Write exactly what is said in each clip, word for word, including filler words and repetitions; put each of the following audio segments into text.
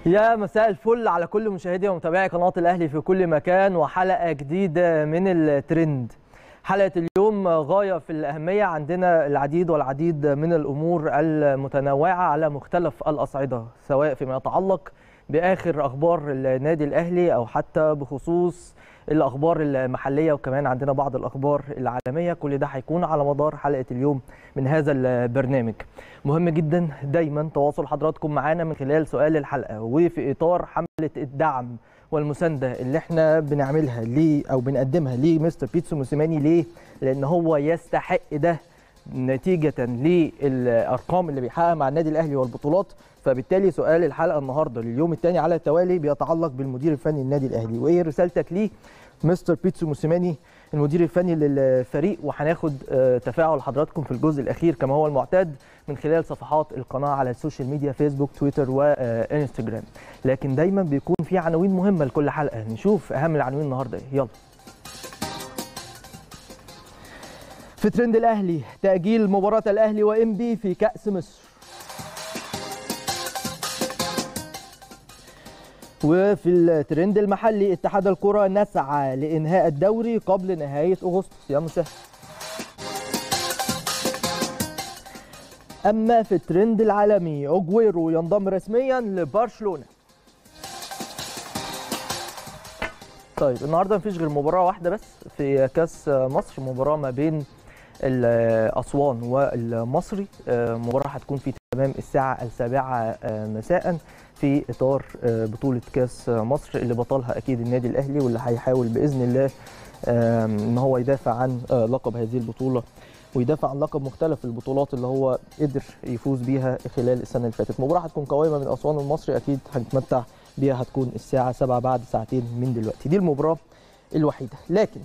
يا مساء الفل على كل مشاهدي ومتابعي قناة الأهلي في كل مكان، وحلقة جديدة من الترند. حلقة اليوم غاية في الأهمية، عندنا العديد والعديد من الأمور المتنوعة على مختلف الأصعدة، سواء فيما يتعلق بآخر أخبار النادي الأهلي أو حتى بخصوص الأخبار المحلية، وكمان عندنا بعض الأخبار العالمية. كل ده هيكون على مدار حلقة اليوم من هذا البرنامج. مهم جدا دايما تواصل حضراتكم معانا من خلال سؤال الحلقة، وفي إطار حملة الدعم والمساندة اللي احنا بنعملها ليه أو بنقدمها لمستر بيتسو موسيماني. ليه؟ لأن هو يستحق ده نتيجة للأرقام اللي بيحققها مع النادي الأهلي والبطولات. فبالتالي سؤال الحلقة النهاردة لليوم الثاني على التوالي بيتعلق بالمدير الفني للنادي الأهلي، وإيه رسالتك ليه مستر بيتسو موسيماني المدير الفني للفريق؟ وهناخد تفاعل حضراتكم في الجزء الأخير كما هو المعتاد من خلال صفحات القناة على السوشيال ميديا، فيسبوك، تويتر وإنستجرام. لكن دايما بيكون في عناوين مهمة لكل حلقة، نشوف أهم العناوين النهاردة. يلا في ترند الأهلي: تأجيل مباراة الأهلي وإنبي في كأس مصر. وفي الترند المحلي: اتحاد الكرة نسعى لإنهاء الدوري قبل نهاية أغسطس. يا مسهل. أما في الترند العالمي: أجويرو ينضم رسميا لبرشلونة. طيب النهارده مفيش غير مباراة واحدة بس في كأس مصر، مباراة ما بين أسوان والمصري. مباراة هتكون في تمام الساعة السابعة مساء في إطار بطولة كأس مصر اللي بطلها أكيد النادي الأهلي، واللي هيحاول بإذن الله إن هو يدافع عن لقب هذه البطولة ويدافع عن لقب مختلف البطولات اللي هو قدر يفوز بيها خلال السنة اللي فاتت. مباراة هتكون قوية من أسوان والمصري، أكيد هنتمتع بيها، هتكون الساعة سبعة بعد ساعتين من دلوقتي. دي المباراة الوحيدة. لكن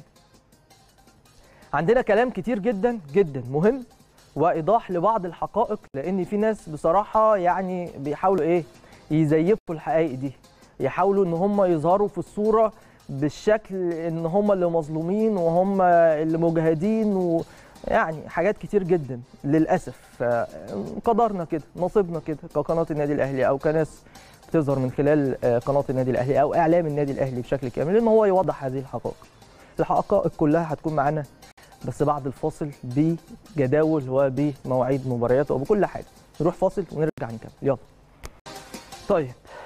عندنا كلام كتير جدا جدا مهم وإيضاح لبعض الحقائق، لأن في ناس بصراحة يعني بيحاولوا إيه يزيفوا الحقائق دي، يحاولوا ان هم يظهروا في الصوره بالشكل ان هم اللي مظلومين وهم اللي مجاهدين، ويعني حاجات كتير جدا للاسف. قدرنا كده، نصيبنا كده كقناه النادي الاهلي او كناس بتظهر من خلال قناه النادي الاهلي او اعلام النادي الاهلي بشكل كامل ان هو يوضح هذه الحقائق. الحقائق كلها هتكون معانا بس بعد الفاصل بجداول وبمواعيد مباريات وبكل حاجه. نروح فاصل ونرجع نكمل. يلا. طيب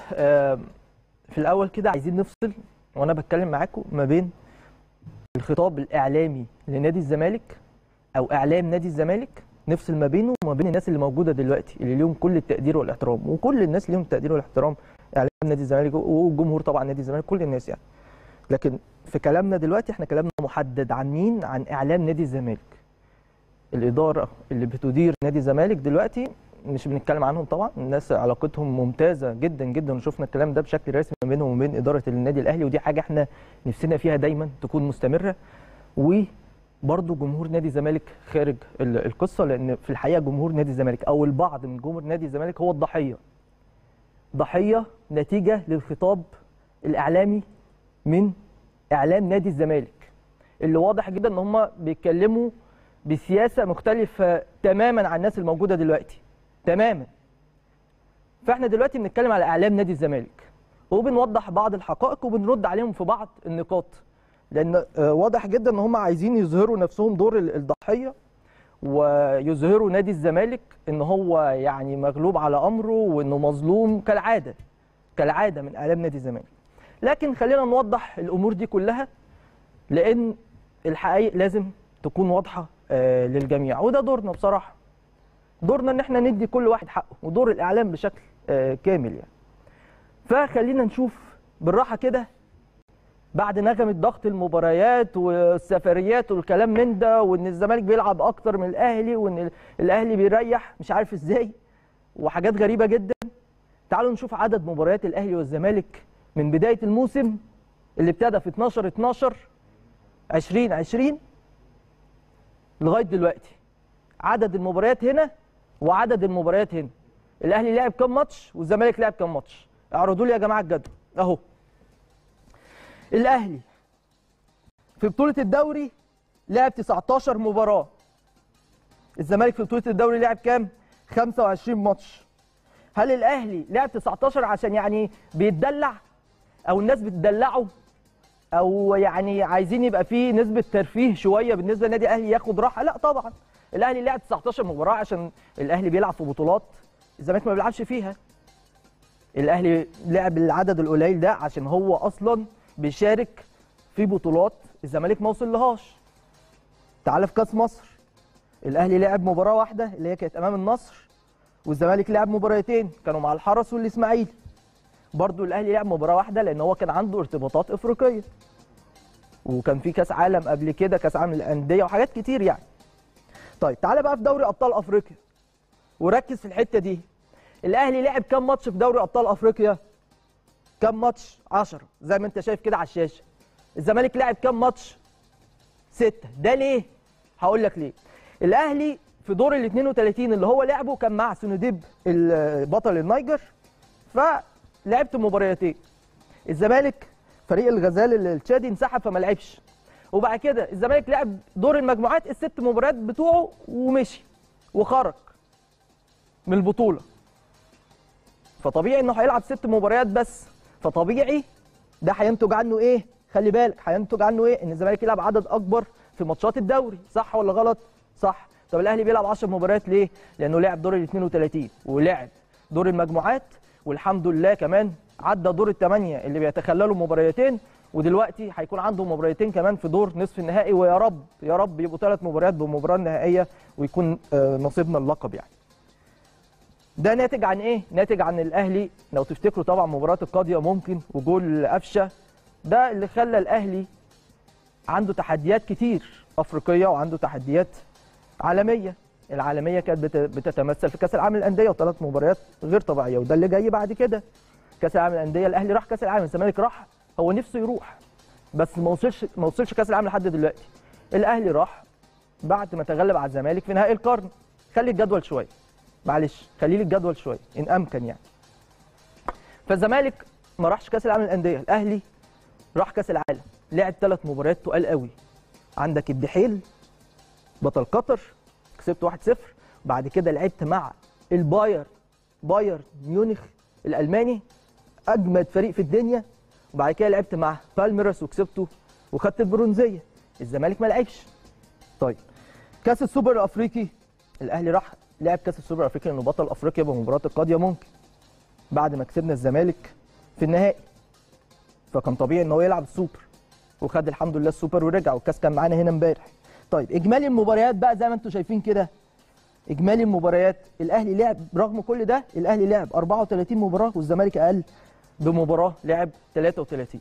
في الأول كده عايزين نفصل وأنا بتكلم معاكم ما بين الخطاب الإعلامي لنادي الزمالك أو إعلام نادي الزمالك، نفصل ما بينه وما بين الناس اللي موجودة دلوقتي اللي ليهم كل التقدير والاحترام، وكل الناس ليهم التقدير والاحترام، إعلام نادي الزمالك والجمهور طبعا نادي الزمالك، كل الناس يعني. لكن في كلامنا دلوقتي احنا كلامنا محدد عن مين؟ عن إعلام نادي الزمالك. الإدارة اللي بتدير نادي الزمالك دلوقتي مش بنتكلم عنهم طبعا، الناس علاقتهم ممتازه جدا جدا، وشفنا الكلام ده بشكل رسمي ما بينهم وبين اداره النادي الاهلي، ودي حاجه احنا نفسنا فيها دايما تكون مستمره. وبرده جمهور نادي الزمالك خارج القصه، لان في الحقيقه جمهور نادي الزمالك او البعض من جمهور نادي الزمالك هو الضحيه. ضحيه نتيجه للخطاب الاعلامي من اعلام نادي الزمالك، اللي واضح جدا ان هم بيتكلموا بسياسه مختلفه تماما عن الناس الموجوده دلوقتي تماما. فاحنا دلوقتي بنتكلم على اعلام نادي الزمالك وبنوضح بعض الحقائق وبنرد عليهم في بعض النقاط، لان واضح جدا ان هم عايزين يظهروا نفسهم دور الضحيه ويظهروا نادي الزمالك ان هو يعني مغلوب على امره وانه مظلوم كالعاده كالعاده من اعلام نادي الزمالك. لكن خلينا نوضح الامور دي كلها، لان الحقائق لازم تكون واضحه للجميع، وده دورنا بصراحه. دورنا ان احنا ندي كل واحد حقه، ودور الاعلام بشكل آه كامل يعني. فخلينا نشوف بالراحه كده بعد نغمه ضغط المباريات والسفريات والكلام من ده، وان الزمالك بيلعب اكتر من الاهلي، وان الاهلي بيريح مش عارف ازاي وحاجات غريبه جدا. تعالوا نشوف عدد مباريات الاهلي والزمالك من بدايه الموسم اللي ابتدى في اتناشر اتناشر عشرين عشرين لغايه دلوقتي. عدد المباريات هنا وعدد المباريات هنا. الاهلي لعب كام ماتش والزمالك لعب كام ماتش؟ اعرضوا لي يا جماعه الجدول اهو. الاهلي في بطوله الدوري لعب تسعتاشر مباراه. الزمالك في بطوله الدوري لعب كام؟ خمسة وعشرين ماتش. هل الاهلي لعب تسعتاشر عشان يعني بيتدلع او الناس بتدلعه او يعني عايزين يبقى فيه نسبه ترفيه شويه بالنسبه للنادي الاهلي ياخد راحه؟ لا طبعا. الاهلي لعب تسعتاشر مباراه عشان الاهلي بيلعب في بطولات الزمالك ما بيلعبش فيها. الاهلي لعب العدد القليل ده عشان هو اصلا بيشارك في بطولات الزمالك ما وصلهاش. تعال في كاس مصر، الاهلي لعب مباراه واحده اللي هي كانت امام النصر، والزمالك لعب مباراتين كانوا مع الحرس والاسماعيلي. برضو الاهلي لعب مباراه واحده لان هو كان عنده ارتباطات افريقيه، وكان في كاس عالم قبل كده، كاس عالم للانديه وحاجات كتير يعني. طيب تعالى بقى في دوري ابطال افريقيا وركز في الحته دي. الاهلي لعب كام ماتش في دوري ابطال افريقيا؟ كام ماتش؟ عشرة زي ما انت شايف كده على الشاشه. الزمالك لعب كام ماتش؟ ستة. ده ليه؟ هقول لك ليه. الاهلي في دور ال اتنين وتلاتين اللي هو لعبه كان مع سونوديب بطل النيجر، فلعبت مباريتين. الزمالك فريق الغزال التشادي انسحب فما لعبش، وبعد كده الزمالك لعب دور المجموعات الست مباريات بتوعه ومشي وخرج من البطوله. فطبيعي انه هيلعب ست مباريات بس، فطبيعي ده هينتج عنه ايه؟ خلي بالك هينتج عنه ايه؟ ان الزمالك يلعب عدد اكبر في ماتشات الدوري، صح ولا غلط؟ صح. طب الاهلي بيلعب عشر مباريات ليه؟ لانه لعب دور ال اتنين وتلاتين ولعب دور المجموعات، والحمد لله كمان عدى دور الثمانيه اللي بيتخللوا مباريتين، ودلوقتي هيكون عنده مباريتين كمان في دور نصف النهائي، ويا رب يا رب يبقوا ثلاث مباريات بالمباراه النهائيه ويكون نصيبنا اللقب يعني. ده ناتج عن ايه؟ ناتج عن الاهلي لو تفتكروا طبعا مباراه القاضيه ممكن وجول قفشه، ده اللي خلى الاهلي عنده تحديات كتير افريقيه وعنده تحديات عالميه. العالميه كانت بتتمثل في كاس العالم للانديه وثلاث مباريات غير طبيعيه، وده اللي جاي بعد كده. كاس العالم للانديه الاهلي راح كاس العالم، الزمالك راح، هو نفسه يروح بس ما وصلش ما وصلش كاس العالم لحد دلوقتي. الاهلي راح بعد ما تغلب على الزمالك في نهائي القرن. خلي الجدول شويه، معلش خلي لي الجدول شويه ان امكن يعني. فالزمالك ما راحش كاس العالم للانديه، الاهلي راح كاس العالم، لعب ثلاث مباريات تقال قوي. عندك الدحيل بطل قطر كسبت واحد صفر، وبعد كده لعبت مع الباير باير ميونخ الالماني اجمد فريق في الدنيا، وبعد كده لعبت مع بالميراس وكسبته وخدت البرونزيه. الزمالك ما لعبش. طيب كاس السوبر الافريقي الاهلي راح لعب كاس السوبر الافريقي لانه بطل افريقيا بمباراه القاضيه ممكن، بعد ما كسبنا الزمالك في النهائي، فكان طبيعي ان هو يلعب السوبر وخد الحمد لله السوبر ورجع، والكاس كان معانا هنا امبارح. طيب اجمالي المباريات بقى زي ما انتم شايفين كده، اجمالي المباريات الاهلي لعب رغم كل ده الاهلي لعب اربعة وتلاتين مباراه والزمالك اقل بمباراه لعب تلاتة وتلاتين.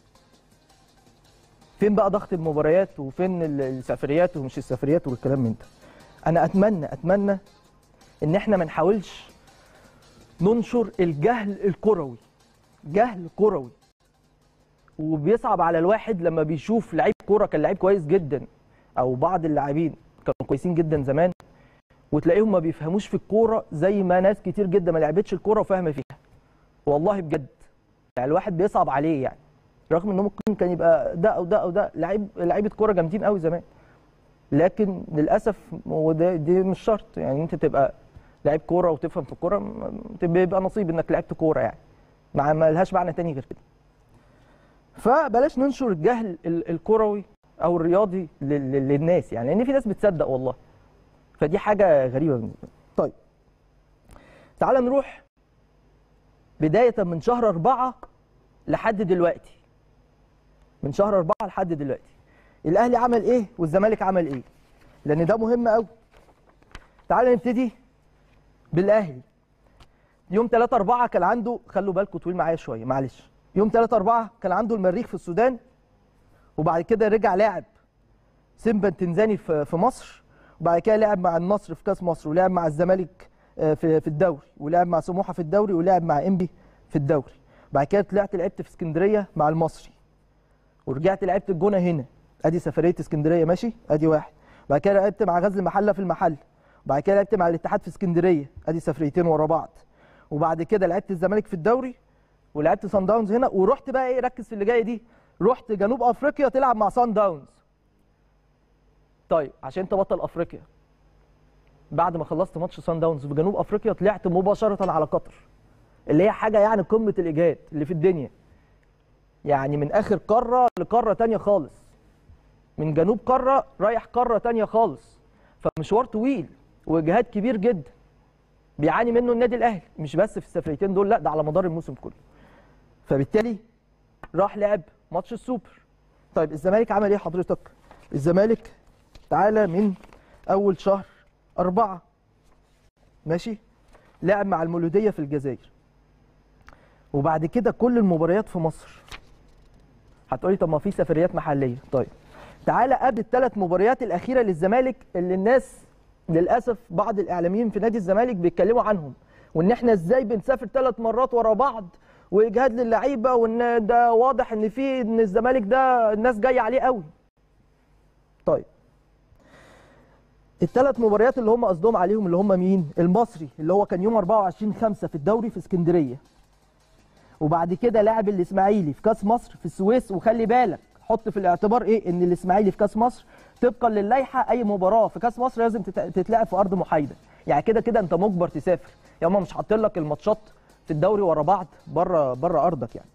فين بقى ضغط المباريات وفين السفريات ومش السفريات والكلام من ده؟ انا اتمنى اتمنى ان احنا ما نحاولش ننشر الجهل الكروي، جهل كروي، وبيصعب على الواحد لما بيشوف لعيب كوره كان لعيب كويس جدا او بعض اللاعبين كانوا كويسين جدا زمان وتلاقيهم ما بيفهموش في الكوره زي ما ناس كتير جدا ما لعبتش الكوره وفاهمه فيها. والله بجد يعني الواحد بيصعب عليه يعني، رغم انه ممكن كان يبقى ده او ده او ده لعيب لعيبه كوره جامدين قوي زمان، لكن للاسف وده دي مش شرط يعني انت تبقى لعيب كوره وتفهم في الكوره، بيبقى نصيب انك لعبت كوره يعني، ما ما لهاش معنى تاني غير كده. فبلاش ننشر الجهل الكروي او الرياضي للناس يعني، لان في ناس بتصدق والله، فدي حاجه غريبه بالنسبه لي. طيب تعال نروح بدايه من شهر أربعة لحد دلوقتي، من شهر أربعة لحد دلوقتي الاهلي عمل ايه والزمالك عمل ايه، لان ده مهم قوي. تعال نبتدي بالاهلي. يوم تلاتة أربعة كان عنده، خلوا بالكم طويل معايا شويه معلش، يوم تلاتة أربعة كان عنده المريخ في السودان، وبعد كده رجع لاعب سيمبا التنزاني في مصر، وبعد كده لعب مع النصر في كاس مصر، ولعب مع الزمالك في في الدوري، ولعب مع سموحه في الدوري، ولعب مع انبي في الدوري. بعد كده طلعت لعبت في اسكندريه مع المصري، ورجعت لعبت الجونه هنا، ادي سفريه اسكندريه ماشي، ادي واحد. بعد كده لعبت مع غزل المحله في المحل، وبعد كده لعبت مع الاتحاد في اسكندريه، ادي سفريتين ورا بعض. وبعد كده لعبت الزمالك في الدوري، ولعبت سان داونز هنا، ورحت بقى ايه، ركز في اللي جايه دي، رحت جنوب افريقيا تلعب مع سان داونز. طيب عشان انت بطل افريقيا بعد ما خلصت ماتش سان داونز في جنوب افريقيا طلعت مباشره على قطر، اللي هي حاجه يعني قمه الاجهاد اللي في الدنيا، يعني من اخر قاره لقاره ثانيه خالص، من جنوب قاره رايح قاره ثانيه خالص، فمشوار طويل واجهاد كبير جدا بيعاني منه النادي الاهلي، مش بس في السفريتين دول، لا ده على مدار الموسم كله. فبالتالي راح لعب ماتش السوبر. طيب الزمالك عمل ايه حضرتك؟ الزمالك تعالى من اول شهر أربعة ماشي، لعب مع المولودية في الجزائر، وبعد كده كل المباريات في مصر. هتقولي طب ما في سفريات محلية. طيب تعالى قبل الثلاث مباريات الأخيرة للزمالك اللي الناس للأسف بعض الإعلاميين في نادي الزمالك بيتكلموا عنهم، وإن إحنا إزاي بنسافر ثلاث مرات ورا بعض وإجهاد للعيبة، وإن ده واضح إن في إن الزمالك ده الناس جاية عليه قوي. طيب الثلاث مباريات اللي هم قصدهم عليهم اللي هم مين؟ المصري اللي هو كان يوم أربعة وعشرين خمسة في الدوري في اسكندريه، وبعد كده لاعب الاسماعيلي في كاس مصر في السويس. وخلي بالك حط في الاعتبار ايه؟ ان الاسماعيلي في كاس مصر طبقا للائحه اي مباراه في كاس مصر لازم تتلعب في ارض محايده، يعني كده كده انت مجبر تسافر، يا اما مش حاطين لك الماتشات في الدوري ورا بعض بره بره ارضك يعني.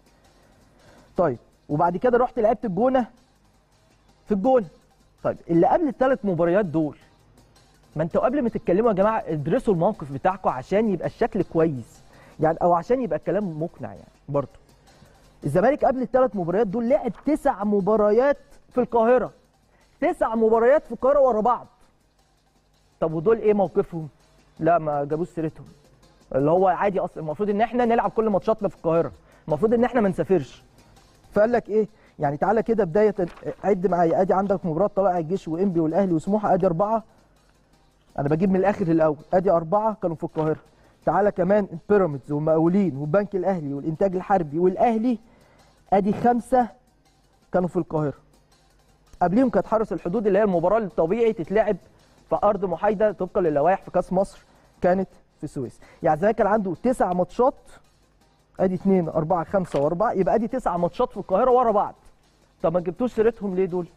طيب وبعد كده رحت لعبت الجونه في الجونه. طيب اللي قبل الثلاث مباريات دول، ما انتوا قبل ما تتكلموا يا جماعه ادرسوا الموقف بتاعكم عشان يبقى الشكل كويس يعني، او عشان يبقى الكلام مقنع يعني. برضه الزمالك قبل الثلاث مباريات دول لعب تسع مباريات في القاهره، تسع مباريات في القاهره ورا بعض. طب ودول ايه موقفهم؟ لا ما جابوش سيرتهم، اللي هو عادي اصلا المفروض ان احنا نلعب كل ماتشاتنا في القاهره، المفروض ان احنا ما نسافرش. فقال لك ايه؟ يعني تعالى كده بدايه عد معايا، ادي عندك مباراه طلائع الجيش وانبي والاهلي وسموحه، ادي اربعه، انا بجيب من الاخر الاول، ادي اربعه كانوا في القاهره. تعالى كمان بيراميدز والمقاولين والبنك الاهلي والانتاج الحربي والاهلي، ادي خمسه كانوا في القاهره. قبليهم كانت حرس الحدود اللي هي المباراه الطبيعي تتلعب في ارض محايده طبقا للوائح في كاس مصر كانت في السويس. يعني الزمالك كان عنده تسع ماتشات، ادي اثنين أربعة خمسة وأربعة، يبقى ادي تسع ماتشات في القاهره ورا بعض. طب ما جبتوش سيرتهم ليه دول؟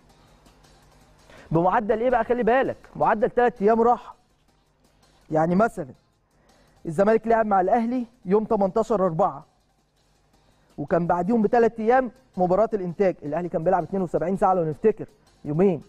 بمعدل ايه بقى؟ خلي بالك معدل ثلاث ايام راحه. يعني مثلا الزمالك لعب مع الاهلي يوم تمنتاشر أربعة، وكان بعديهم بثلاث ايام مباراه الانتاج، الاهلي كان بيلعب اثنين وسبعين ساعه لو نفتكر، يومين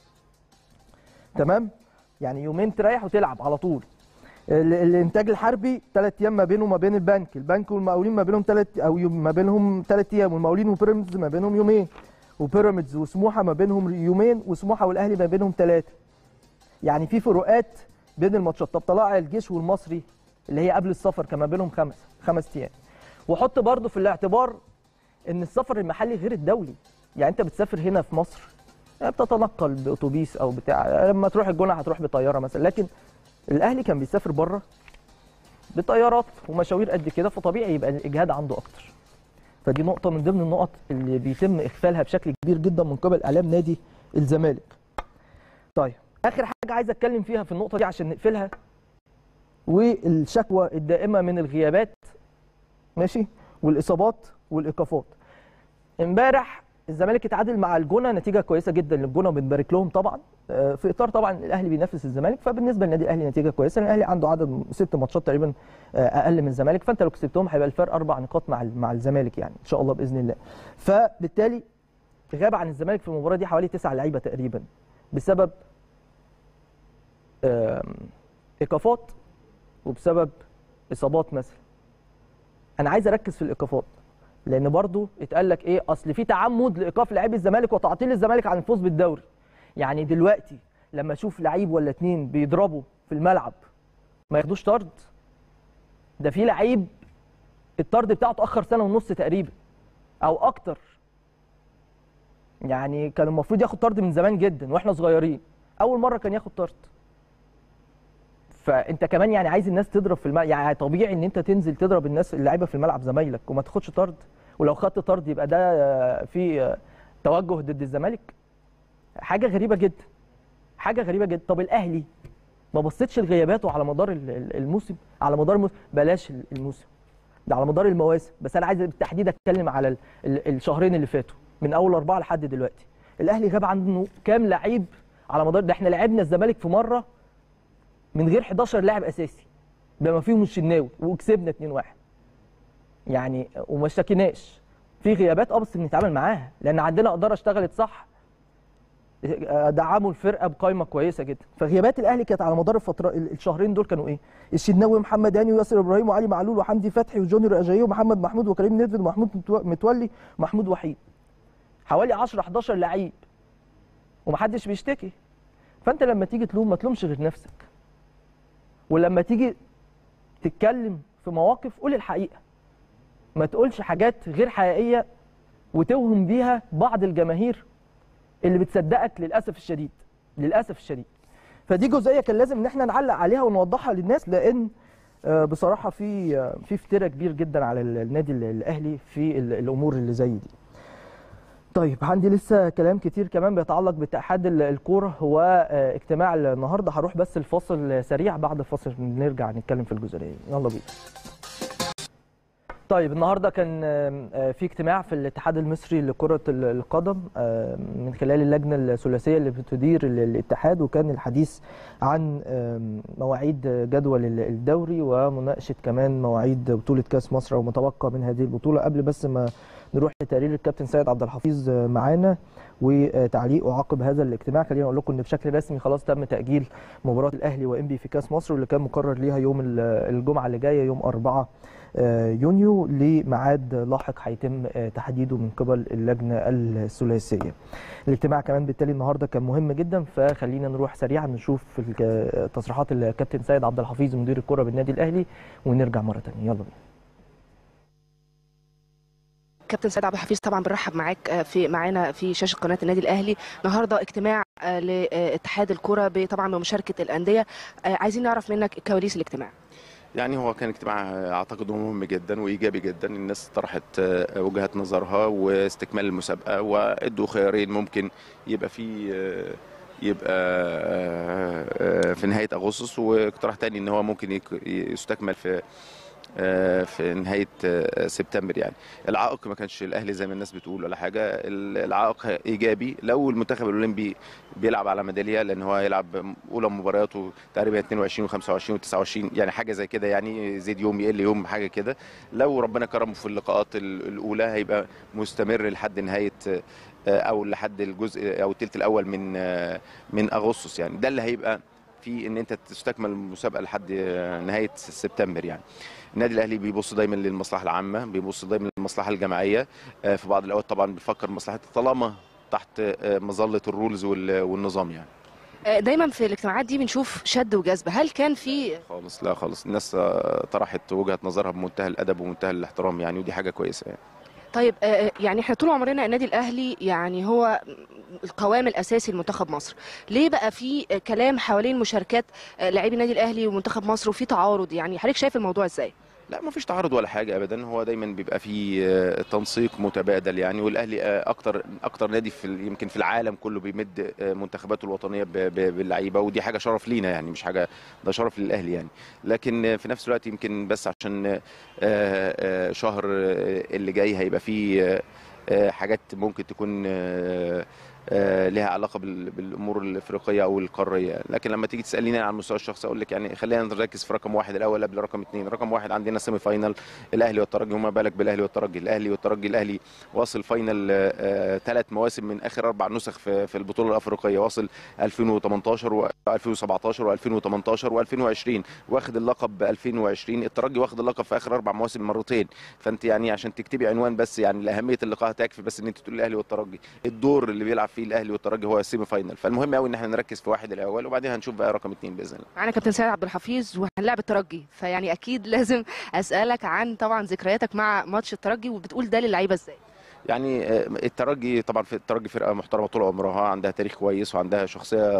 تمام، يعني يومين تريح وتلعب على طول. الانتاج الحربي ثلاث ايام ما بينه وما بين البنك، البنك والمقاولين ما بينهم ثلاث او يوم ما بينهم ثلاث ايام، والمقاولين وبيراميدز ما بينهم يومين، وبيراميدز وسموحه ما بينهم يومين، وسموحه والاهلي ما بينهم ثلاثه. يعني في فروقات بين الماتشات. طب طلائع الجيش والمصري اللي هي قبل السفر كان ما بينهم خمس خمس ايام. وحط برضو في الاعتبار ان السفر المحلي غير الدولي، يعني انت بتسافر هنا في مصر يعني بتتنقل باوتوبيس او بتاع، لما تروح الجونه هتروح بطياره مثلا، لكن الاهلي كان بيسافر بره بطيارات ومشاوير قد كده، فطبيعي يبقى الاجهاد عنده اكتر. فدي نقطه من ضمن النقط اللي بيتم اغفالها بشكل كبير جدا من قبل اعلام نادي الزمالك. طيب اخر حاجه عايز اتكلم فيها في النقطه دي عشان نقفلها، والشكوى الدائمه من الغيابات ماشي والاصابات والايقافات. امبارح الزمالك اتعادل مع الجونه، نتيجه كويسه جدا للجونه وبنبارك لهم طبعا، في اطار طبعا الاهلي بينافس الزمالك، فبالنسبه للنادي الاهلي نتيجه كويسه، لان الاهلي عنده عدد ست ماتشات تقريبا اقل من الزمالك، فانت لو كسبتهم هيبقى الفرق اربع نقاط مع مع الزمالك يعني ان شاء الله باذن الله. فبالتالي غاب عن الزمالك في المباراه دي حوالي تسع لعيبه تقريبا بسبب ايقافات وبسبب اصابات مثلا. انا عايز اركز في الايقافات، لان برضو اتقال لك ايه؟ اصل في تعمد لايقاف لاعبي الزمالك وتعطيل الزمالك عن الفوز بالدوري. يعني دلوقتي لما اشوف لعيب ولا اتنين بيضربوا في الملعب ما ياخدوش طرد، ده في لعيب الطرد بتاعه اتاخر سنه ونص تقريبا او اكتر، يعني كان المفروض ياخد طرد من زمان جدا واحنا صغيرين، اول مره كان ياخد طرد. فانت كمان يعني عايز الناس تضرب في الملعب، يعني طبيعي ان انت تنزل تضرب الناس اللعيبه في الملعب زمايلك وما تاخدش طرد، ولو خدت طرد يبقى ده في توجه ضد الزمالك. حاجه غريبه جدا، حاجه غريبه جدا. طب الاهلي ما بصيتش لغياباته على مدار الموسم، على مدار الموسم بلاش الموسم ده، على مدار المواسم، بس انا عايز بالتحديد اتكلم على الشهرين اللي فاتوا من اول اربعه لحد دلوقتي. الاهلي غاب عنه كام لعيب على مدار ده؟ احنا لعبنا الزمالك في مره من غير حداشر لاعب اساسي بما فيهم الشناوي وكسبنا اتنين واحد يعني، وما اشتكيناش. في غيابات اه بس بنتعامل معاها لان عندنا اداره اشتغلت صح، دعموا الفرقه بقائمه كويسه جدا. فغيابات الاهلي كانت على مدار الفتره الشهرين دول كانوا ايه؟ الشناوي ومحمد هاني وياسر ابراهيم وعلي معلول وحمدي فتحي وجونيور اجاييه ومحمد محمود وكريم نيدفيد ومحمود متولي ومحمود وحيد. حوالي عشرة حداشر لعيب ومحدش بيشتكي. فانت لما تيجي تلوم ما تلومش غير نفسك، ولما تيجي تتكلم في مواقف قول الحقيقه، ما تقولش حاجات غير حقيقيه وتوهم بيها بعض الجماهير اللي بتصدقك للاسف الشديد للاسف الشديد. فدي جزئيه كان لازم ان احنا نعلق عليها ونوضحها للناس، لان بصراحه في في افتراء كبير جدا على النادي الاهلي في الامور اللي زي دي. طيب عندي لسه كلام كتير كمان بيتعلق باتحاد الكوره. هو اجتماع النهارده، هروح بس الفاصل سريع، بعد الفاصل نرجع نتكلم في الجزئيه. يلا بينا. طيب النهارده كان في اجتماع في الاتحاد المصري لكرة القدم من خلال اللجنة الثلاثية اللي بتدير الاتحاد، وكان الحديث عن مواعيد جدول الدوري ومناقشة كمان مواعيد بطولة كأس مصر ومتوقع من هذه البطولة. قبل بس ما نروح لتقرير الكابتن سيد عبد الحفيظ معانا وتعليقه عقب هذا الاجتماع، خلينا اقول لكم ان بشكل رسمي خلاص تم تأجيل مباراة الاهلي وانبي في كأس مصر، واللي كان مقرر ليها يوم الجمعة اللي جاية يوم أربعة يونيو لميعاد لاحق هيتم تحديده من قبل اللجنه الثلاثيه. الاجتماع كمان بالتالي النهارده كان مهم جدا، فخلينا نروح سريعا نشوف تصريحات الكابتن سيد عبد الحفيظ مدير الكره بالنادي الاهلي ونرجع مره ثانيه. يلا بينا. كابتن سيد عبد الحفيظ، طبعا بنرحب معاك في معانا في شاشه قناه النادي الاهلي. النهارده اجتماع لاتحاد الكره طبعا بمشاركه الانديه، عايزين نعرف منك كواليس الاجتماع. يعني هو كان اجتماع اعتقد مهم جدا وايجابي جدا، الناس طرحت وجهات نظرها واستكمال المسابقه وادوا خيارين، ممكن يبقى في يبقى في نهايه اغسطس، واقتراح تاني ان هو ممكن يستكمل في في نهايه سبتمبر. يعني العائق ما كانش الاهلي زي ما الناس بتقول ولا حاجه، العائق ايجابي لو المنتخب الاولمبي بيلعب على ميداليه، لان هو هيلعب اولى مبارياته تقريبا اتنين وعشرين وخمسة وعشرين وتسعة وعشرين، يعني حاجه زي كده، يعني يزيد يوم يقل يوم حاجه كده. لو ربنا كرمه في اللقاءات الاولى هيبقى مستمر لحد نهايه او لحد الجزء او الثلث الاول من من اغسطس. يعني ده اللي هيبقى في ان انت تستكمل المسابقه لحد نهايه سبتمبر. يعني النادي الاهلي بيبص دايما للمصلحه العامه، بيبص دايما للمصلحه الجماعيه، في بعض الاوقات طبعا بيفكر مصلحته طالما تحت مظله الرولز والنظام. يعني دايما في الاجتماعات دي بنشوف شد وجذب، هل كان في خالص؟ لا خالص، الناس طرحت وجهه نظرها بمنتهى الادب ومنتهى الاحترام يعني، ودي حاجه كويسه يعني. طيب يعني احنا طول عمرنا النادي الاهلي يعني هو القوام الاساسي لمنتخب مصر، ليه بقى في كلام حوالين مشاركات لاعبي النادي الاهلي ومنتخب مصر وفي تعارض؟ يعني حضرتك شايف الموضوع ازاي؟ لا ما فيش تعارض ولا حاجه ابدا، هو دايما بيبقى فيه تنسيق متبادل يعني، والاهلي اكتر اكتر نادي في يمكن في العالم كله بيمد منتخباته الوطنيه باللعيبه، ودي حاجه شرف لينا يعني، مش حاجه، ده شرف للاهلي يعني. لكن في نفس الوقت يمكن بس عشان شهر اللي جاي هيبقى فيه حاجات ممكن تكون لها علاقه بالامور الافريقيه او القاريه، لكن لما تيجي تساليني على المستوى الشخصي اقول لك يعني خلينا نركز في رقم واحد الاول قبل رقم اثنين. رقم واحد عندنا سيمي فاينل الاهلي والترجي، وما بالك بالاهلي والترجي، الاهلي والترجي الاهلي واصل فاينل ثلاث مواسم من اخر اربع نسخ في, في البطوله الافريقيه، واصل ألفين وتمنتاشر وألفين وسبعتاشر وألفين وتمنتاشر وألفين وعشرين، واخد اللقب ب ألفين وعشرين، الترجي واخد اللقب في اخر اربع مواسم مرتين. فانت يعني عشان تكتبي عنوان بس يعني لاهميه اللقاء تكفي بس ان انت تقول الاهلي والترجي، الدور اللي بيلعب فيه الاهلي والترجي هو السيمي فاينل، فالمهم قوي ان احنا نركز في واحد الاول وبعدين هنشوف بقى رقم اثنين باذن الله. معانا كابتن سيد عبد الحفيظ وهنلعب الترجي، فيعني اكيد لازم اسالك عن طبعا ذكرياتك مع ماتش الترجي، وبتقول ده للعيبه ازاي؟ يعني الترجي طبعا في الترجي فرقه محترمه طول عمرها، عندها تاريخ كويس وعندها شخصيه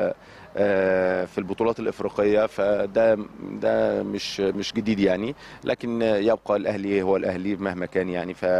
في البطولات الافريقيه، فده ده مش مش جديد يعني، لكن يبقى الاهلي هو الاهلي مهما كان يعني. ف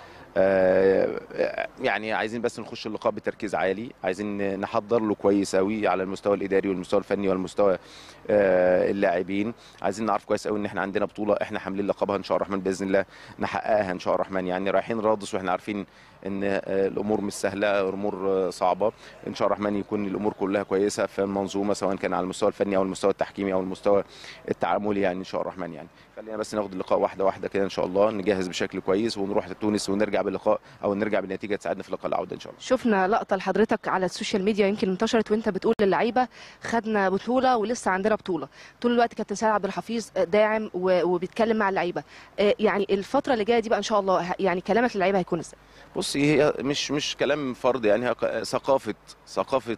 يعني عايزين بس نخش اللقاء بتركيز عالي، عايزين نحضر له كويس قوي على المستوى الاداري والمستوى الفني والمستوى اللاعبين، عايزين نعرف كويس قوي ان احنا عندنا بطوله احنا حاملين لقبها ان شاء الله الرحمن باذن الله نحققها ان شاء الله الرحمن. يعني رايحين رادس واحنا عارفين ان الامور مش سهله، امور صعبه. ان شاء الله الرحمن يكون الامور كلها كويسه في المنظومه، سواء كان على المستوى الفني او المستوى التحكيمي او المستوى التعاملي يعني ان شاء الله الرحمن. يعني خلينا بس ناخد اللقاء واحده واحده كده ان شاء الله، نجهز بشكل كويس ونروح لتونس ونرجع باللقاء او نرجع بالنتيجه تساعدنا في لقاء العوده ان شاء الله. شفنا لقطه لحضرتك على السوشيال ميديا يمكن انتشرت وانت بتقول للعيبه خدنا بطوله ولسه عندنا بطوله. طول الوقت كابتن سيد عبد الحفيظ داعم وبيتكلم مع اللعيبه. يعني الفتره اللي جايه دي بقى ان شاء الله يعني كلامك للعيبه هيكون ازاي؟ بصي، هي مش مش كلام فرض، يعني هي ثقافه ثقافه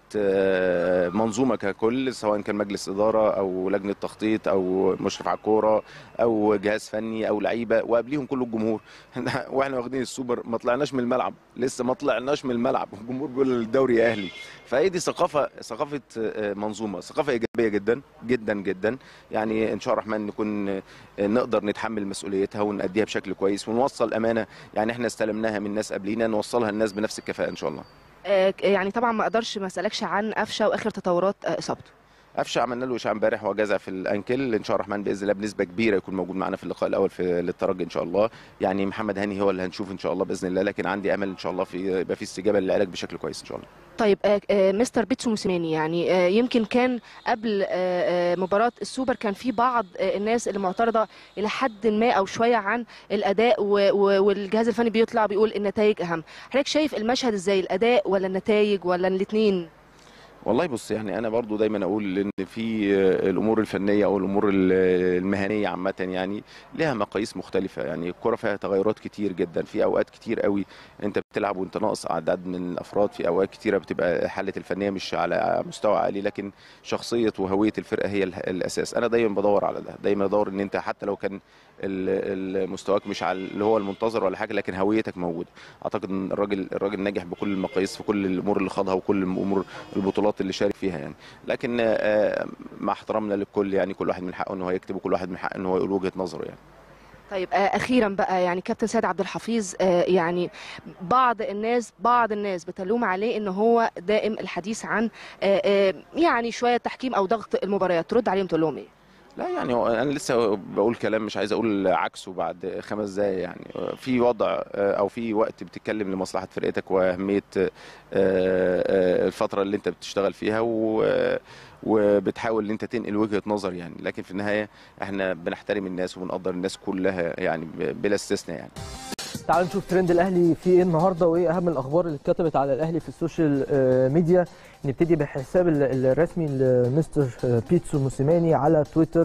منظومه ككل، سواء كان مجلس اداره او لجنه تخطيط او مشرف على الكوره او جهاز فني او لعيبه وقبليهم كل الجمهور. واحنا واخدين السوبر ما طلعناش من الملعب، لسه ما طلعناش من الملعب، الجمهور بيقول الدوري يا اهلي. فهي دي ثقافه ثقافه منظومه، ثقافه ايجابيه جدا جدا جدا. يعني ان شاء الله الرحمن نكون نقدر نتحمل مسؤوليتها ونأديها بشكل كويس ونوصل امانه يعني احنا استلمناها من الناس قبلينا نوصلها للناس بنفس الكفاءه ان شاء الله. يعني طبعا ما اقدرش ما اسالكش عن قفشه واخر تطورات اصابته. قفشه عملنا له اشعاع امبارح، هو جزع في الانكل، ان شاء الله الرحمن باذن الله بنسبه كبيره يكون موجود معنا في اللقاء الاول في للترجي ان شاء الله. يعني محمد هاني هو اللي هنشوف ان شاء الله باذن الله، لكن عندي امل ان شاء الله في يبقى في استجابه للعلاج بشكل كويس ان شاء الله. طيب مستر بيتسو موسيماني يعني يمكن كان قبل مباراه السوبر كان في بعض الناس اللي معترضه الى حد ما او شويه عن الاداء، والجهاز الفني بيطلع بيقول النتائج اهم. حضرتك شايف المشهد ازاي، الاداء ولا النتائج ولا الاثنين؟ والله بص، يعني انا برضو دايما اقول ان في الامور الفنيه او الامور المهنيه عامه يعني لها مقاييس مختلفه. يعني الكره فيها تغيرات كتير جدا، في اوقات كتير قوي انت بتلعب وانت ناقص عدد من الافراد، في اوقات كتيره بتبقى حاله الفنيه مش على مستوى عالي، لكن شخصيه وهويه الفرقه هي الاساس. انا دايما بدور على ده، دايما بدور ان انت حتى لو كان مستواك مش على اللي هو المنتظر ولا حاجه، لكن هويتك موجوده. اعتقد ان الراجل الراجل ناجح بكل المقاييس في كل الامور اللي خاضها وكل الامور البطولات اللي شارك فيها يعني. لكن مع احترامنا للكل، يعني كل واحد من حقه ان هو يكتب وكل واحد من حقه ان هو يقول وجهه نظره يعني. طيب اخيرا بقى، يعني كابتن سيد عبد الحفيظ يعني بعض الناس بعض الناس بتلوم عليه ان هو دائم الحديث عن يعني شويه تحكيم او ضغط المباريات، ترد عليهم تقول لهم ايه؟ لا يعني انا لسه بقول كلام مش عايز اقول عكسه بعد خمس دقايق. يعني في وضع او في وقت بتتكلم لمصلحه فرقتك واهميه الفتره اللي انت بتشتغل فيها وبتحاول ان انت تنقل وجهه نظر يعني. لكن في النهايه احنا بنحترم الناس وبنقدر الناس كلها يعني بلا استثناء يعني. تعالوا نشوف ترند الاهلي في ايه النهارده وايه اهم الاخبار اللي اتكتبت على الاهلي في السوشيال ميديا. نبتدي بالحساب الرسمي لمستر بيتسو موسيماني على تويتر،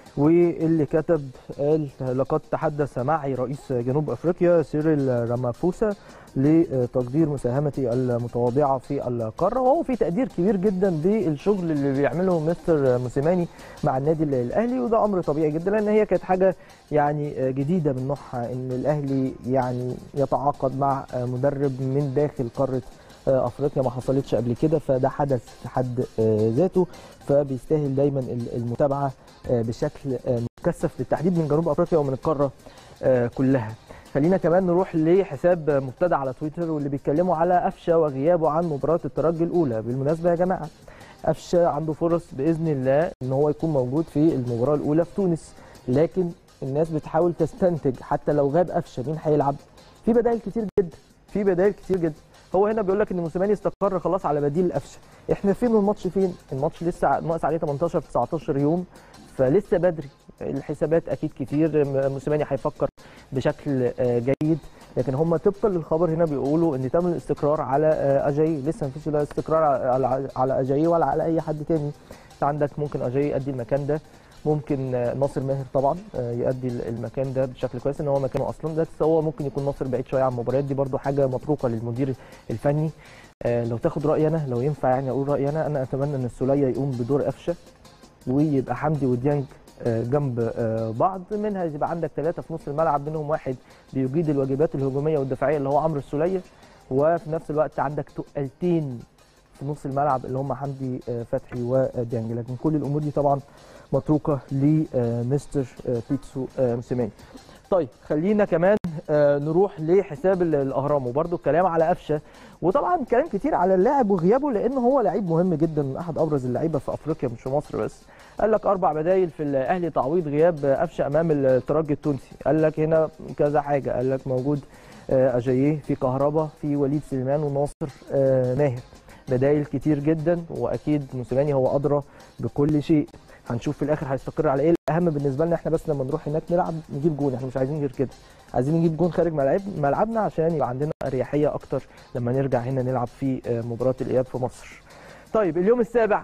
واللي كتب قال: لقد تحدث معي رئيس جنوب افريقيا سيريل رامافوسا لتقدير مساهمتي المتواضعه في القاره. وهو في تقدير كبير جدا بالشغل اللي بيعمله مستر موسيماني مع النادي الاهلي، وده امر طبيعي جدا لان هي كانت حاجه يعني جديده من نوعها ان الاهلي يعني يتعاقد مع مدرب من داخل قاره افريقيا، ما حصلتش قبل كده، فده حدث في حد ذاته، فبيستاهل دايما المتابعه بشكل مكثف بالتحديد من جنوب افريقيا ومن القاره كلها. خلينا كمان نروح لحساب مبتدع على تويتر واللي بيتكلموا على قفشه وغيابه عن مباراه الترجي الاولى. بالمناسبه يا جماعه، قفشه عنده فرص باذن الله ان هو يكون موجود في المباراه الاولى في تونس، لكن الناس بتحاول تستنتج حتى لو غاب قفشه مين هيلعب. في بدائل كتير جدا، في بدائل كتير جدا. هو هنا بيقول لك ان موسيماني استقر خلاص على بديل قفشه. احنا فين الماتش؟ فين الماتش؟ لسه ناقص عليه تمنتاشر تسعتاشر يوم، فلسه بدري. الحسابات اكيد كتير، موسيماني هيفكر بشكل جيد، لكن هم طبقا للخبر هنا بيقولوا ان تم الاستقرار على اجاي. لسه مفيش لا استقرار على اجاي ولا على اي حد تاني. انت عندك ممكن اجاي يؤدي المكان ده، ممكن ناصر ماهر طبعا يؤدي المكان ده بشكل كويس ان هو مكانه اصلا، بس هو ممكن يكون ناصر بعيد شويه عن المباريات دي، برده حاجه مطروقه للمدير الفني. لو تاخد رايي انا، لو ينفع يعني اقول رايي انا، انا اتمنى ان السوليه يقوم بدور قفشه ويبقى حمدي وديانج جنب بعض، منها يبقى عندك ثلاثه في نص الملعب، منهم واحد بيجيد الواجبات الهجوميه والدفاعيه اللي هو عمرو السوليه، وفي نفس الوقت عندك تقلتين في نص الملعب اللي هم حمدي فتحي وديانج. لكن كل الامور دي طبعا متروكه لمستر بيتسو موسيماني. طيب خلينا كمان نروح لحساب الاهرام وبرده الكلام على قفشه، وطبعا كلام كتير على اللاعب وغيابه لان هو لعيب مهم جدا من احد ابرز اللعيبه في افريقيا مش في مصر بس. قال لك اربع بدايل في الاهلي تعويض غياب قفشه امام الترجي التونسي. قال لك هنا كذا حاجه، قال لك موجود اجاييه، في كهربا، في وليد سليمان وناصر ماهر، بدايل كتير جدا واكيد موسيماني هو ادرى بكل شيء. هنشوف في الاخر هيستقر على ايه. الاهم بالنسبه لنا احنا بس لما نروح هناك نلعب نجيب جون، احنا مش عايزين غير كده، عايزين نجيب جون خارج ملعب ملعبنا عشان يبقى عندنا اريحيه اكتر لما نرجع هنا نلعب في مباراه الاياب في مصر. طيب اليوم السابع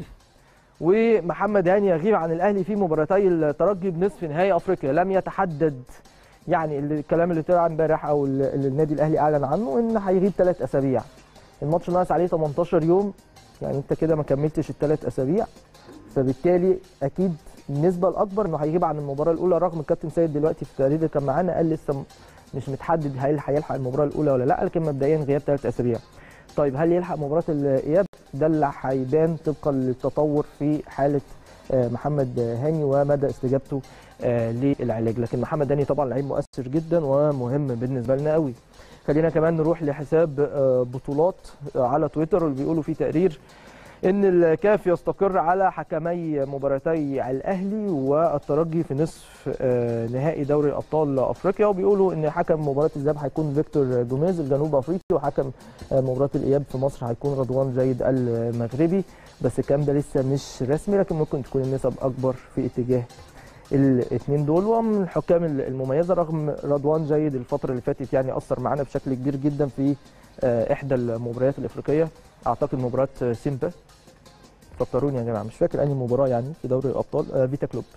ومحمد هاني يغيب عن الاهلي في مباراتي الترجي بنصف نهائي افريقيا. لم يتحدد يعني الكلام اللي طلع امبارح او اللي النادي الاهلي اعلن عنه ان هيغيب ثلاث اسابيع. الماتش ناقص عليه تمنتاشر يوم، يعني انت كده ما كملتش الثلاث اسابيع، فبالتالي اكيد النسبه الاكبر انه هيغيب عن المباراه الاولى، رغم الكابتن سيد دلوقتي في التقرير اللي كان معانا قال لسه مش متحدد هل هيلحق المباراه الاولى ولا لا، لكن مبدئيا غياب ثلاث اسابيع. طيب هل يلحق مباراه الاياب؟ ده اللي هيبان طبقا للتطور في حاله محمد هاني ومدى استجابته للعلاج، لكن محمد هاني طبعا لعيب مؤثر جدا ومهم بالنسبه لنا قوي. خلينا كمان نروح لحساب بطولات على تويتر اللي بيقولوا فيه تقرير ان الكاف يستقر على حكمي مباراتي الاهلي والترجي في نصف نهائي دوري ابطال افريقيا، وبيقولوا ان حكم مباراه الذهاب هيكون فيكتور جوميز الجنوب افريقي، وحكم مباراه الاياب في مصر هيكون رضوان جيد المغربي. بس الكلام ده لسه مش رسمي، لكن ممكن تكون النسب اكبر في اتجاه الاثنين دول. ومن الحكام المميزه رغم رضوان جيد الفتره اللي فاتت يعني اثر معانا بشكل كبير جدا في احدى المباريات الافريقيه، اعتقد مباراه سيمبا، فكروني يا جماعه مش فاكر انهي مباراه يعني في دوري الابطال، فيتا كلوب،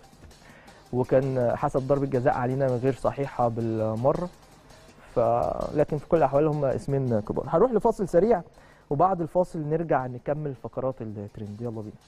وكان حسب ضربه جزاء علينا غير صحيحه بالمره. ف لكن في كل الاحوال هم اسمين كبار. هنروح لفاصل سريع وبعد الفاصل نرجع نكمل فقرات الترند. يلا بينا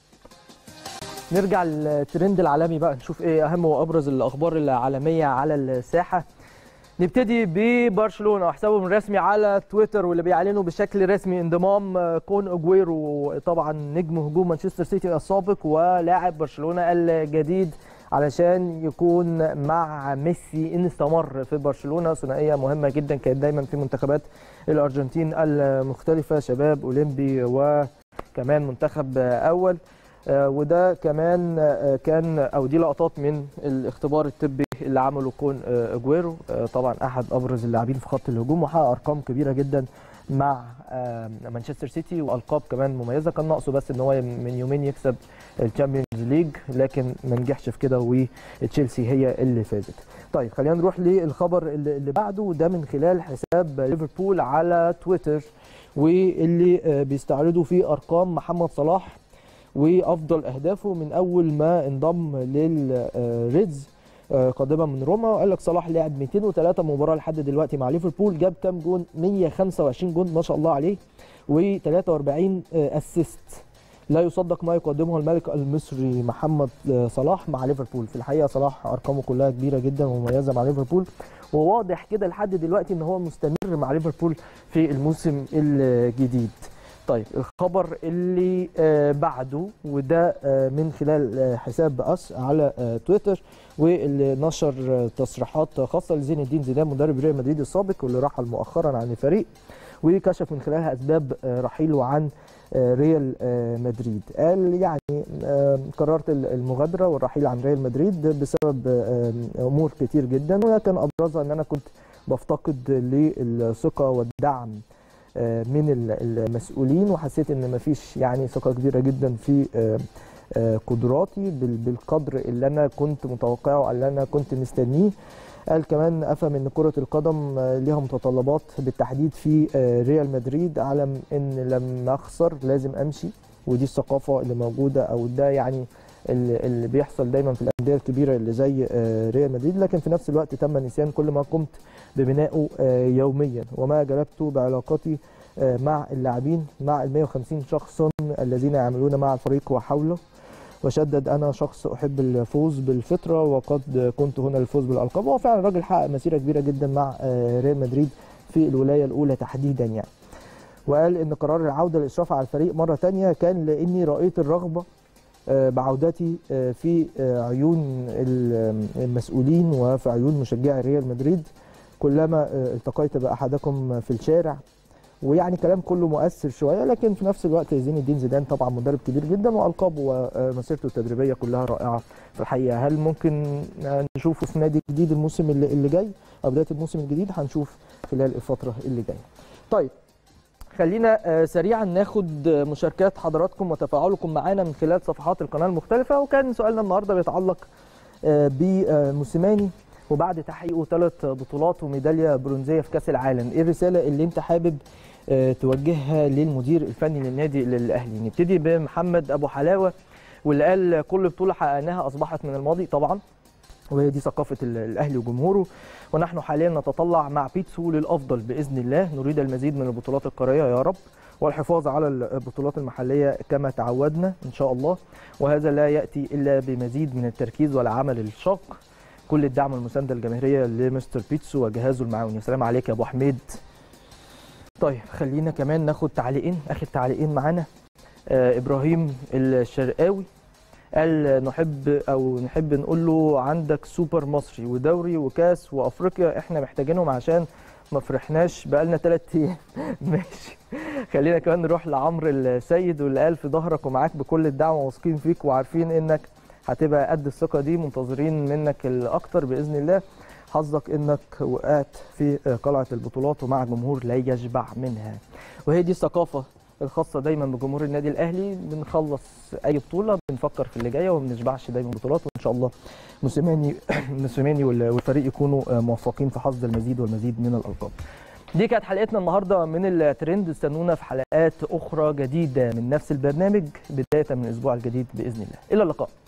نرجع للترند العالمي بقى، نشوف ايه اهم وابرز الاخبار العالميه على الساحه. نبتدي ببرشلونه وحسابهم الرسمي على تويتر واللي بيعلنوا بشكل رسمي انضمام كون اجويرو، طبعا نجم هجوم مانشستر سيتي السابق ولاعب برشلونه الجديد، علشان يكون مع ميسي ان استمر في برشلونه. ثنائيه مهمه جدا كانت دايما في منتخبات الارجنتين المختلفه، شباب اولمبي وكمان منتخب اول. وده كمان كان او دي لقطات من الاختبار الطبي اللي عمله كون اجويرو، طبعا احد ابرز اللاعبين في خط الهجوم وحقق ارقام كبيره جدا مع مانشستر سيتي والقاب كمان مميزه. كان ناقصه بس ان هو من يومين يكسب الشامبيونز ليج، لكن ما نجحش في كده وتشيلسي هي اللي فازت. طيب خلينا نروح للخبر اللي بعده، وده من خلال حساب ليفربول على تويتر واللي بيستعرضوا فيه ارقام محمد صلاح وافضل اهدافه من اول ما انضم للريدز قادما من روما. وقال لك صلاح لعب مئتين وثلاثة مباراه لحد دلوقتي مع ليفربول، جاب كام جون؟ مئة وخمسة وعشرين جون ما شاء الله عليه، وثلاثة وأربعين اسيست. لا يصدق ما يقدمه الملك المصري محمد صلاح مع ليفربول. في الحقيقه صلاح ارقامه كلها كبيره جدا ومميزه مع ليفربول، وواضح كده لحد دلوقتي ان هو مستمر مع ليفربول في الموسم الجديد. طيب الخبر اللي بعده وده من خلال حساب اس على تويتر، واللي نشر تصريحات خاصه لزين الدين زيدان مدرب ريال مدريد السابق واللي رحل مؤخرا عن الفريق، وكشف من خلالها اسباب رحيله عن ريال مدريد. قال يعني قررت المغادره والرحيل عن ريال مدريد بسبب امور كتير جدا، ولكن ابرزها ان انا كنت بفتقد للثقه والدعم من المسؤولين، وحسيت ان مفيش يعني ثقه كبيره جدا في قدراتي بالقدر اللي انا كنت متوقعه او اللي انا كنت مستنيه. قال كمان افهم ان كره القدم ليها متطلبات بالتحديد في ريال مدريد، على ان لما اخسر لازم امشي، ودي الثقافه اللي موجوده او ده يعني اللي بيحصل دايما في الانديه الكبيره اللي زي ريال مدريد، لكن في نفس الوقت تم نسيان كل ما قمت ببنائه يوميا وما جلبته بعلاقتي مع اللاعبين مع ال مئة وخمسين شخصا الذين يعملون مع الفريق وحوله. وشدد انا شخص احب الفوز بالفطره وقد كنت هنا للفوز بالالقاب. هو فعلا راجل حقق مسيره كبيره جدا مع ريال مدريد في الولايه الاولى تحديدا يعني. وقال ان قرار العوده للاشراف على الفريق مره ثانيه كان لاني رايت الرغبه بعودتي في عيون المسؤولين وفي عيون مشجعي ريال مدريد. كلما التقيت باحدكم في الشارع، ويعني كلام كله مؤثر شويه، لكن في نفس الوقت زين الدين زيدان طبعا مدرب كبير جدا، والقابه ومسيرته التدريبيه كلها رائعه في الحقيقه. هل ممكن نشوفه في نادي جديد الموسم اللي, اللي جاي او بدايه الموسم الجديد؟ هنشوف خلال الفتره اللي جايه. طيب خلينا سريعا ناخد مشاركات حضراتكم وتفاعلكم معانا من خلال صفحات القناه المختلفه. وكان سؤالنا النهارده بيتعلق بموسيماني وبعد تحقيقه ثلاث بطولات وميداليه برونزيه في كاس العالم، ايه الرساله اللي انت حابب توجهها للمدير الفني للنادي الاهلي؟ نبتدي بمحمد ابو حلاوه واللي قال كل بطوله حققناها اصبحت من الماضي طبعا، وهي دي ثقافه الاهلي وجمهوره، ونحن حاليا نتطلع مع بيتسو للافضل باذن الله، نريد المزيد من البطولات القاريه يا رب، والحفاظ على البطولات المحليه كما تعودنا ان شاء الله، وهذا لا ياتي الا بمزيد من التركيز والعمل الشاق. كل الدعم والمسانده الجماهيريه لمستر بيتسو وجهازه المعاون. يا سلام عليك يا ابو حميد. طيب خلينا كمان ناخد تعليقين، اخر تعليقين معانا. آه ابراهيم الشرقاوي قال نحب او نحب نقول له عندك سوبر مصري ودوري وكاس وافريقيا، احنا محتاجينهم عشان ما فرحناش بقالنا ثلاث ايام. ماشي. خلينا كمان نروح لعمرو السيد واللي قال في ظهرك ومعاك بكل الدعم وواثقين فيك وعارفين انك هتبقى قد الثقه دي، منتظرين منك الاكتر باذن الله. حظك انك وقعت في قلعه البطولات ومع جمهور لا يشبع منها، وهي دي الثقافه الخاصه دايما بجمهور النادي الاهلي. بنخلص اي بطوله بنفكر في اللي جايه وما بنشبعش دايما بطولات، وان شاء الله موسيماني موسيماني والفريق يكونوا موفقين في حصد المزيد والمزيد من الالقاب. دي كانت حلقتنا النهارده من الترند، استنونا في حلقات اخرى جديده من نفس البرنامج بدايه من الاسبوع الجديد باذن الله. الى اللقاء.